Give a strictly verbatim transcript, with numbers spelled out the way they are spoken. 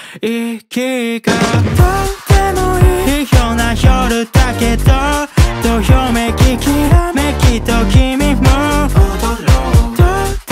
息がとってもいいような夜だけどどよめききらめきと